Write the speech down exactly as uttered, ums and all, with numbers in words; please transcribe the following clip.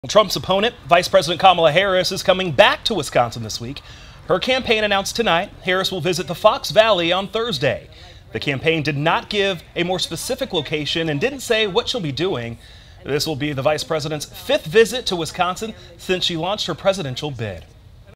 Trump's opponent, Vice President Kamala Harris, is coming back to Wisconsin this week. Her campaign announced tonight Harris will visit the Fox Valley on Thursday. The campaign did not give a more specific location and didn't say what she'll be doing. This will be the vice president's fifth visit to Wisconsin since she launched her presidential bid.